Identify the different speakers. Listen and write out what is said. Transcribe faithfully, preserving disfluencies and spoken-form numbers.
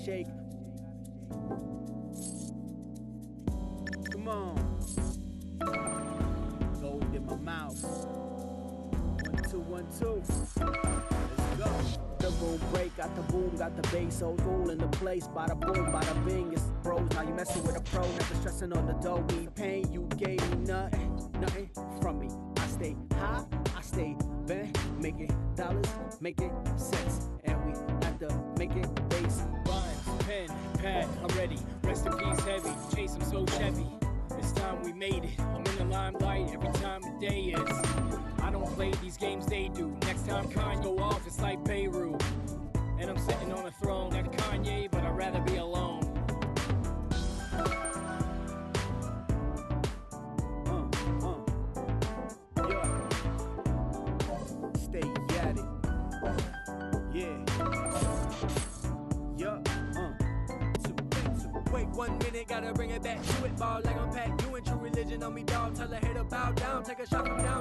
Speaker 1: shake. Come on. Gold in my mouth. One, two, one, two. Let's go. The room break, got the boom, got the bass, old school in the place. Bada boom, bada bing, it's bros. Now you messing with a pro, never stressing on the dough. Need pain, you gave me nothing, nothing from me. I stay high, I stay bent, making dollars, making cents, and we have to make it base.
Speaker 2: Rhymes, pen, pad, I'm ready. Rest in peace, heavy. Chase, I'm so Chevy. This time we made it. I'm in the limelight every time the day is. I don't play these games they do. Next time Kanye go off, it's like Beirut. And I'm sitting on a throne like Kanye, but I'd rather be alone.
Speaker 1: Uh, uh, yeah. Stay at it. Yeah. Yeah. Uh.
Speaker 3: Wait one minute, gotta bring it back to it. Ball like I'm Pat, you and true religion on me, dog. Tell a hater bow down, take a shot from down.